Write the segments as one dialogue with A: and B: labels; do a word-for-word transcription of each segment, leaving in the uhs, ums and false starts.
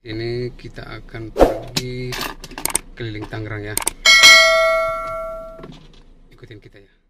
A: Ini kita akan pergi keliling Tangerang ya. Ikutin kita ya.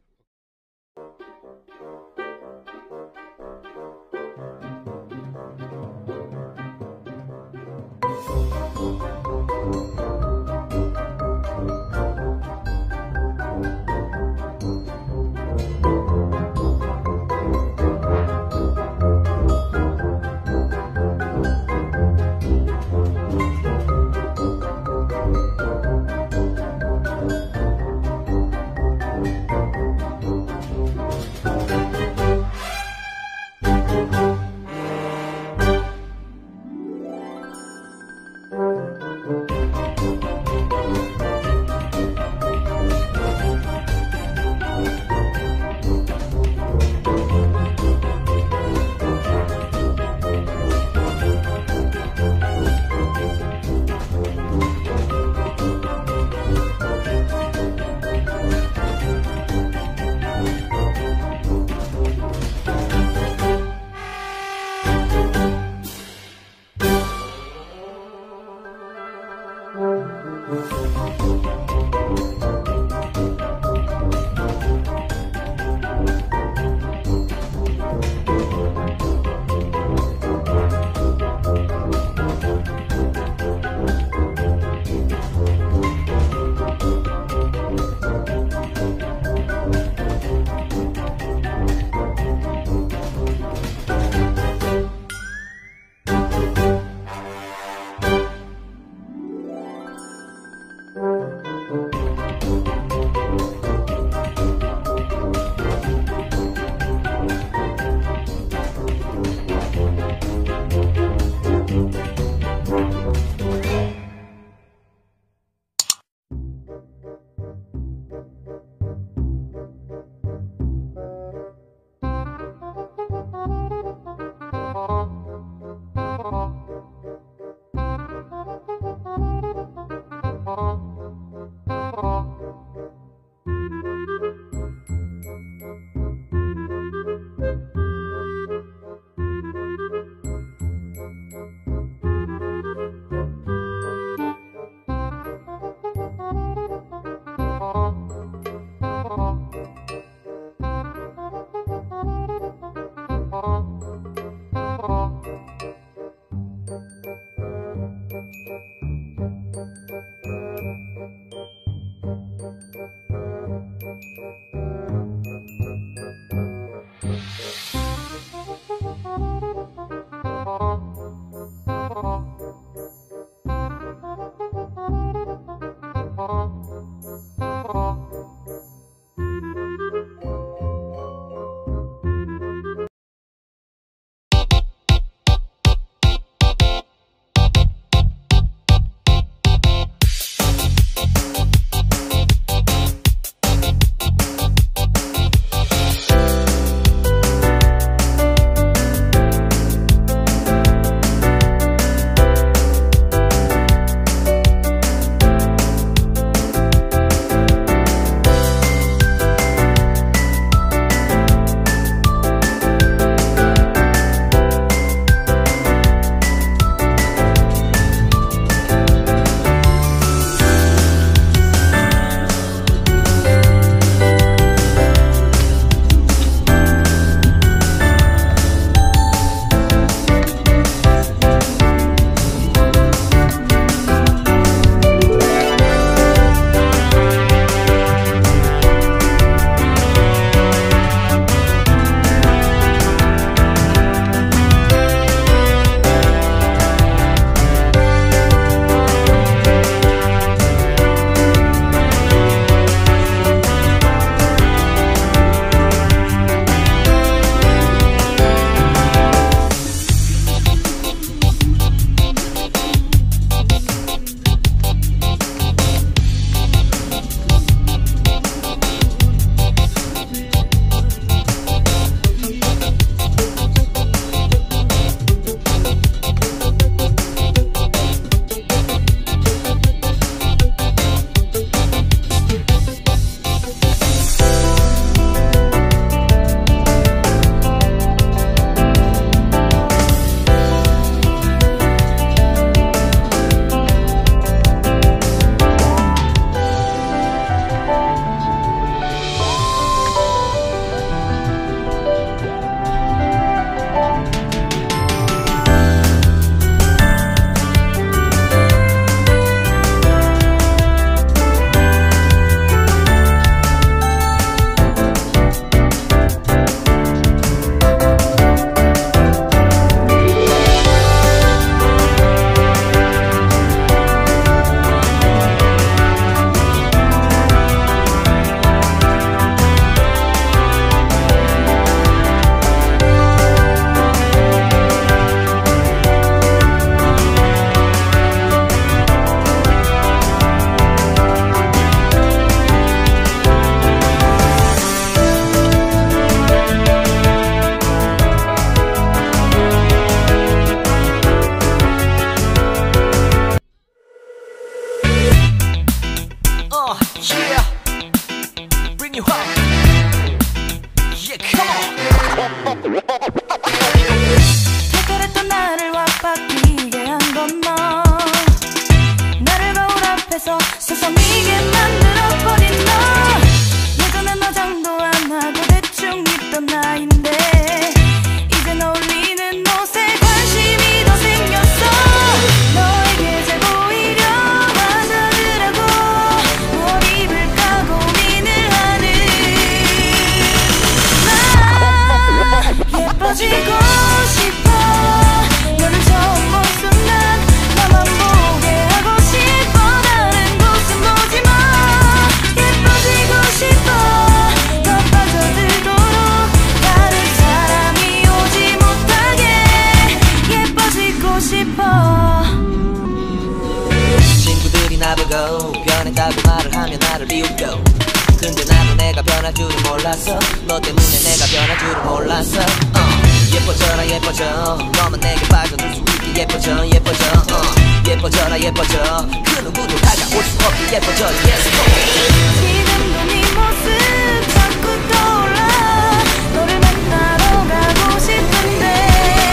B: 변할 줄은 몰랐어. 너 때문에 내가 변할 줄은 몰랐어. uh. 예뻐져라 예뻐져. 너만 내게 빠져들 수 있게 예뻐져 예뻐져. uh. 예뻐져라 예뻐져. 그 누구도 다가올 수 없게 예뻐져. Yes,
C: 지금도 네 모습 자꾸 떠올라. 너를 만나러 가고 싶은데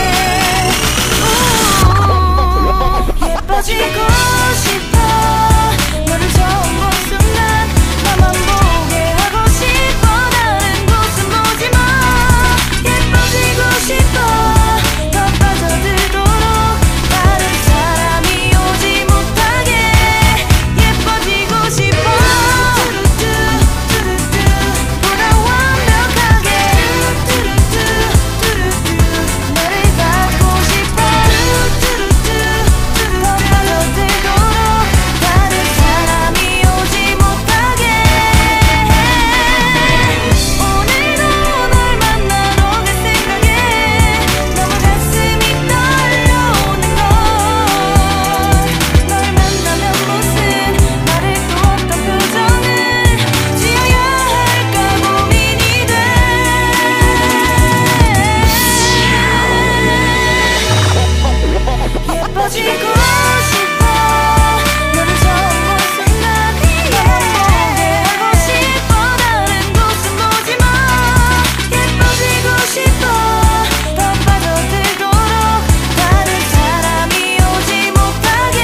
C: 예뻐지고 싶어. 너를 처음 본 순간 나만 보게 하고 싶어. 다른 곳은 보지 마. 예뻐지고 싶어. 더 빠져들도록 다른 사람이 오지 못하게 예뻐지고 싶어. 보다 완벽하게 너를 갖고 싶어. 더 빠져들도록 다른 사람이 오지 못하게. 오늘도 널 만나러 갈 생각에 너무 가슴이 떨려오는 걸. 널 만나면 무슨 말을 또 어떤 표정을 지어야 할까 고민이 돼. 예뻐지고 싶어. 너를 처음 본 순간 나만 보게 하고 싶어. 다른 곳은 보지 마. 예뻐지고 싶어. 더 빠져들도록 다른 사람이 오지 못하게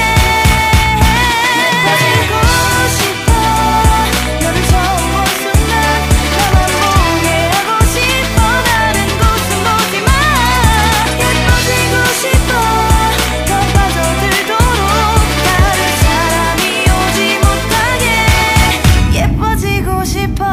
C: 예뻐지고 싶어. 너를 처음 본 순간 나만 보게 하고 싶어. 다른 곳은 보지 마. 예뻐지고 싶어. 더 빠져들도록 다른 사람이 오지 못하게 예뻐지고 싶어.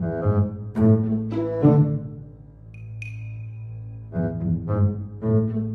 D: Thank you.